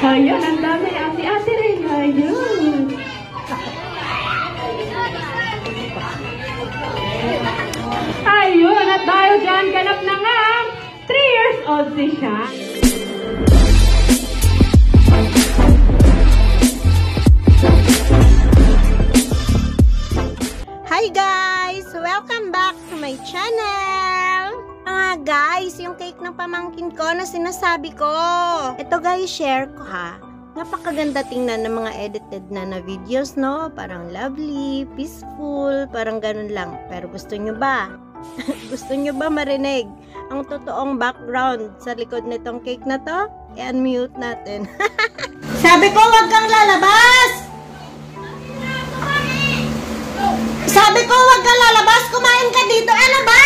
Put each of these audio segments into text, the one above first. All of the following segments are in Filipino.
Ayun, ang dami. Ate-ate rin. Ayun. Ayun, at dahil dyan, ganap na nga 3 years old si siya. Hi guys! Welcome back to my channel! Guys, yung cake ng pamangkin ko na sinasabi ko. Ito guys, share ko ha. Napakaganda tingnan ng mga edited na videos, no? Parang lovely, peaceful, parang ganun lang. Pero gusto nyo ba? Gusto nyo ba marinig ang totoong background sa likod nitong cake na to? I-unmute natin. Sabi ko, wag kang lalabas! Sabi ko, wag kang lalabas! Kumain ka dito! Ano ba?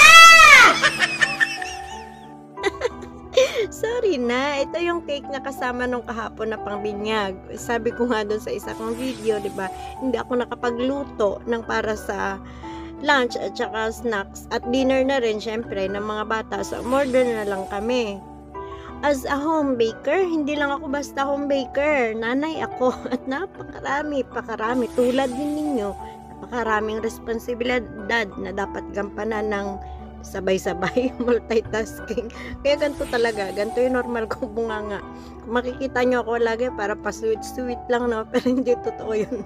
Sorry na, ito yung cake na kasama nung kahapon na pangbinyag. Sabi ko nga doon sa isa kong video, di ba? Hindi ako nakapagluto ng para sa lunch at saka snacks at dinner na rin syempre ng mga bata. So, order na lang kami. As a home baker, hindi lang ako basta home baker. Nanay ako at pakarami. Tulad din ninyo, napakaraming responsibilidad na dapat gampanan ng sabay-sabay, multitasking. Kaya ganito talaga, ganito yung normal kong bunganga. Kung makikita nyo ako lagi, para pa-sweet lang, no? Pero hindi totoo yun.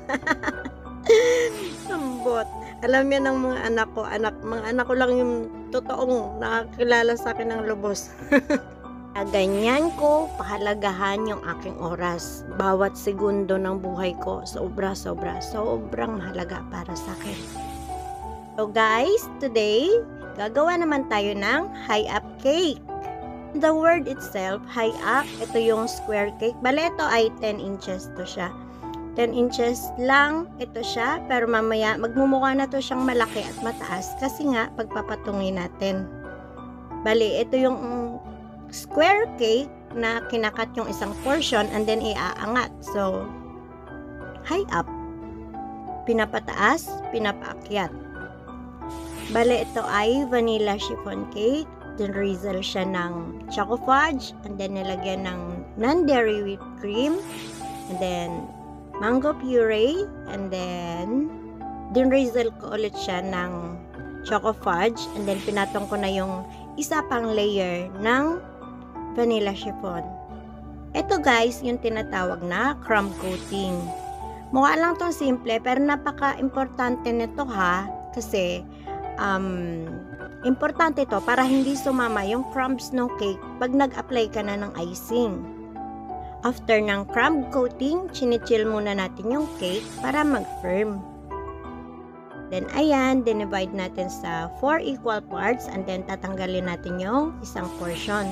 Sambot. Alam yan ng mga anak ko, mga anak ko lang yung totoong nakakilala sa akin ng lubos. Ganyan ko pahalagahan yung aking oras. Bawat segundo ng buhay ko, sobrang mahalaga para sa akin. So guys, today, gagawa naman tayo ng high up cake. The word itself, high up, ito yung square cake. Bale, ito ay 10 inches to siya. 10 inches lang ito siya, pero mamaya magmumukha na to siyang malaki at mataas kasi nga pagpapatungin natin. Bale, ito yung square cake na kinakat yung isang portion and then iaangat. So, high up. Pinapataas, pinapaakyat. Bale, ito ay vanilla chiffon cake. Dinrizzle siya ng choco fudge. And then, nilagyan ng non-dairy whipped cream. And then, mango puree. And then, dinrizzle ko ulit siya ng choco fudge. And then, pinatong ko na yung isa pang layer ng vanilla chiffon. Ito guys, yung tinatawag na crumb coating. Mukha lang tong simple, pero napaka-importante nito ha. Kasi, importante to para hindi sumama yung crumbs ng cake pag nag-apply ka na ng icing. After ng crumb coating, chinichill muna natin yung cake para mag-firm. Then ayan, dinivide natin sa 4 equal parts and then tatanggalin natin yung isang portion.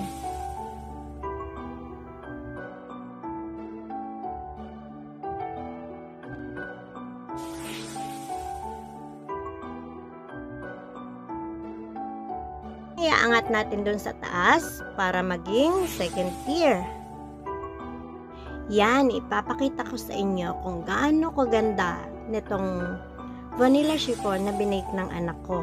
Iaangat natin dun sa taas para maging second tier. Yan, ipapakita ko sa inyo kung gaano kaganda nitong vanilla chiffon na binake ng anak ko.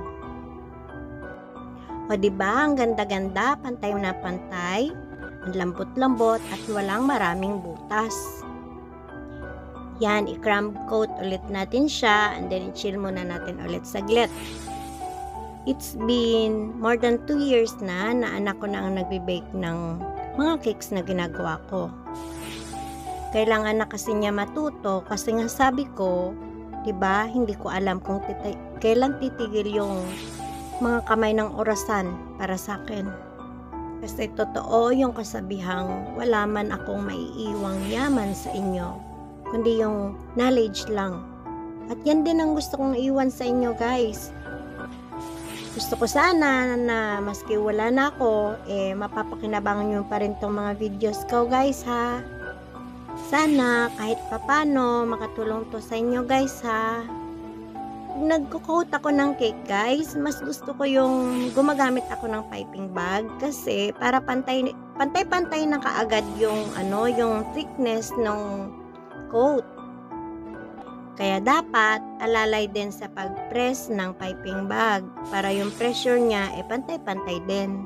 O diba, ang ganda-ganda, pantay na pantay, ang lambot-lambot at walang maraming butas. Yan, i-crumb coat ulit natin siya and then i-chill muna natin ulit saglit. It's been more than 2 years na anak ko na ang nagbe-bake ng mga cakes na ginagawa ko. Kailangan na kasi niya matuto kasi nga sabi ko, diba, hindi ko alam kung kailan titigil yung mga kamay ng orasan para sa akin. Kasi totoo yung kasabihang wala man akong maiiwang yaman sa inyo, kundi yung knowledge lang. At yan din ang gusto kong iwan sa inyo guys. Gusto ko sana na maski wala na ako, mapapakinabangan nyo pa rin tong mga videos ko guys ha. Sana kahit papano makatulong to sa inyo guys ha. Pag nagko-coat ako ng cake guys, mas gusto ko yung gumagamit ako ng piping bag kasi para pantay-pantay na kaagad yung yung thickness ng coat. Kaya dapat alalay din sa pag-press ng piping bag para yung pressure niya pantay-pantay din.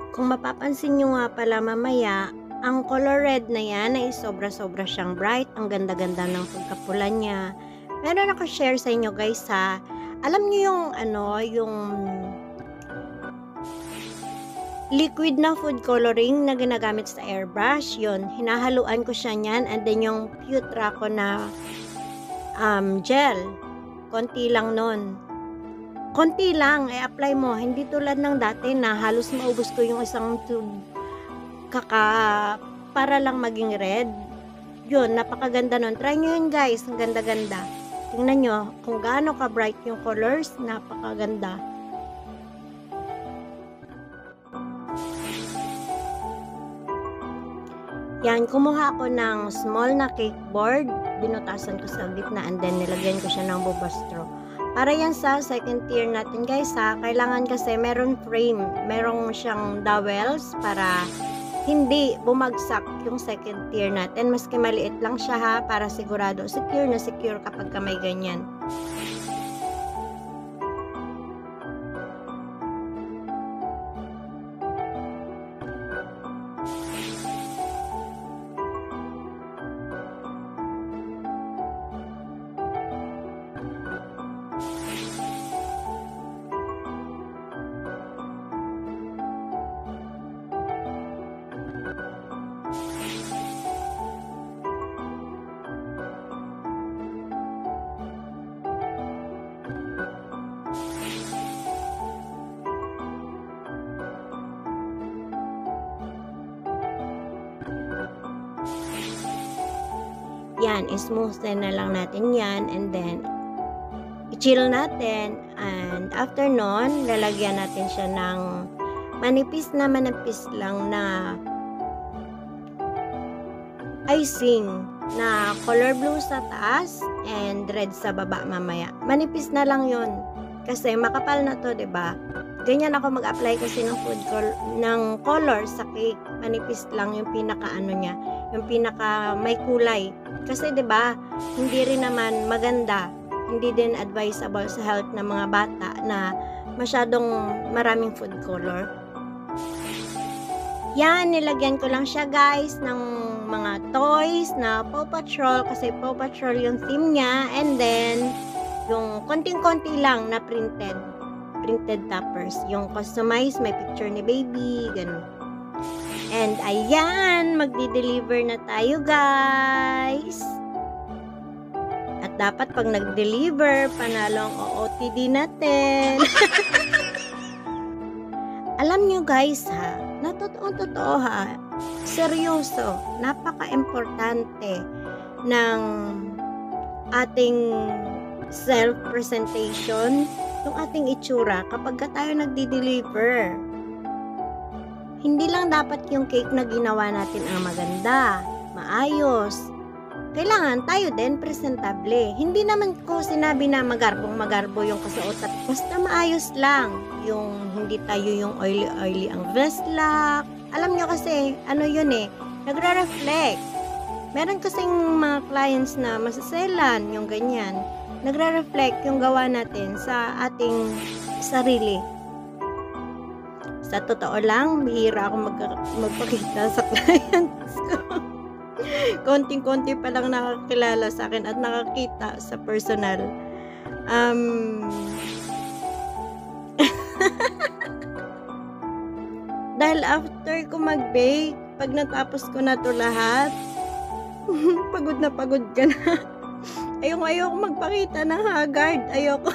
Kung mapapansin nyo nga pala mamaya, ang color red na yan ay sobra-sobra siyang bright. Ang ganda-ganda ng pagkapula niya. Meron ako share sa inyo guys ha. Alam niyo yung yung liquid na food coloring na ginagamit sa airbrush. Yun, hinahaluan ko siya niyan. And then yung Putra ko na gel. Konti lang nun. Konti lang, apply mo. Hindi tulad ng dati na halos maubos ko yung isang tube para lang maging red. Yun, napakaganda nun. Try nyo yun guys, ang ganda-ganda. Tingnan nyo kung gaano ka-bright yung colors, napakaganda. Yan, kumuha ako ng small na cake board. Binutasan ko sa gitna and then nilagyan ko siya ng boba straw. Para yan sa second tier natin guys ha, kailangan kasi meron frame, meron siyang dowels para hindi bumagsak yung second tier natin. Maski maliit lang siya ha, para sigurado secure na secure kapag may ganyan. Yan, smoothen na lang natin yan and then i-chill natin and after nun, lalagyan natin siya ng manipis lang na icing na color blue sa taas and red sa baba mamaya. Manipis na lang yon kasi makapal na to, 'di ba? Ganyan ako mag-apply kasi ng color sa cake. Manipis lang yung pinaka niya, yung pinaka may kulay. Kasi 'di ba, hindi rin naman maganda, hindi din advisable sa health ng mga bata na masyadong maraming food color. Yan, nilagyan ko lang siya guys ng mga toys na Paw Patrol kasi Paw Patrol yung theme niya, and then yung konting-konti lang na printed toppers, yung customized, may picture ni baby, ganun. And ayan, magdi-deliver na tayo guys. At dapat pag nag-deliver, panalo ang OOTD natin. Alam nyo guys ha, na totoo ha, seryoso, napaka-importante ng ating self-presentation, yung ating itsura kapag tayo nagdi-deliver. Hindi lang dapat yung cake na ginawa natin ang maganda, maayos. Kailangan tayo din presentable. Hindi naman ko sinabi na magarbo yung kasuotan. Basta maayos lang. Yung hindi tayo yung oily ang veslak. Alam nyo kasi, ano yun nagre-reflect. Meron kasing mga clients na masaselan yung ganyan. Nagre-reflect yung gawa natin sa ating sarili. Sa totoo lang, bihira ako magpakita sa clients ko. Konting-konti pa lang nakakilala sa akin at nakakita sa personal. Dahil after ko mag-bake, pag natapos ko na to lahat, pagod na pagod ka na. Ayoko magpakita ng haggard. Ayoko.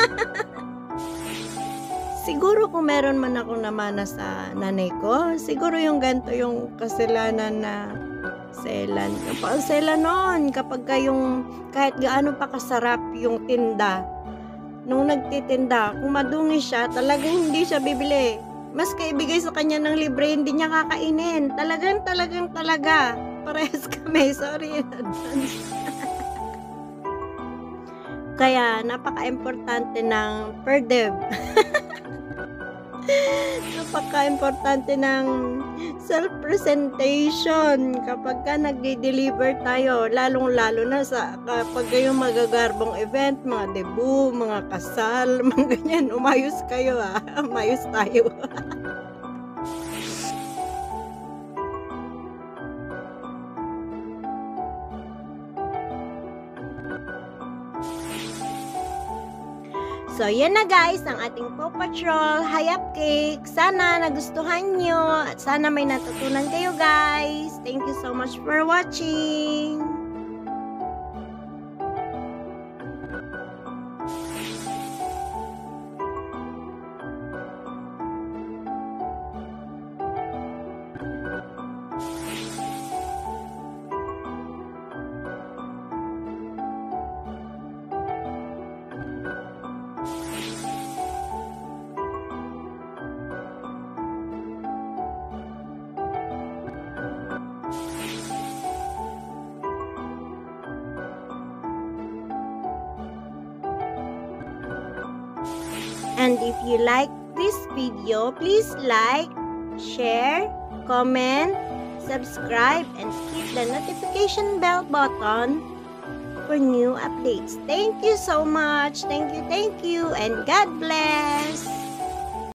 Siguro kung meron man ako namana sa nanay ko, siguro yung ganito yung kasalanan na selan. Yung selan noon, kapag yung kahit gaano pa kasarap yung tinda, nung nagtitinda, kung madungi siya, talagang hindi siya bibili. Mas kaibigay sa kanya ng libre, hindi niya kakainin. Talaga. Parehas kami. Sorry in advance. Kaya, napaka-importante ng per dev. Napaka-importante ng self-presentation kapag ka nagde-deliver tayo, lalong-lalo na sa kapag kayong magagarbong event, mga debut, mga kasal, mga ganyan, umayos kayo umayos tayo. So, yan na guys, ang ating Paw Patrol Hayap Cake. Sana nagustuhan nyo at sana may natutunan kayo guys. Thank you so much for watching. And if you like this video, please like, share, comment, subscribe, and hit the notification bell button for new updates. Thank you so much. Thank you, and God bless.